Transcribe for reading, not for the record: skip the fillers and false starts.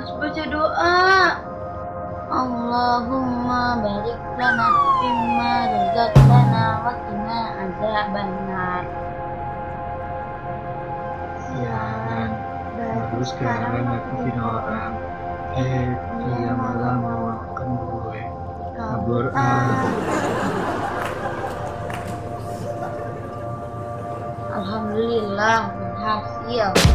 harus baca doa. Allahumma barik lana fimma razaqtana wa qina azabannar. Sialan, baru sekarang aku punya orang. Dia malah mau makan gue. Kabur Alhamdulillah berhasil.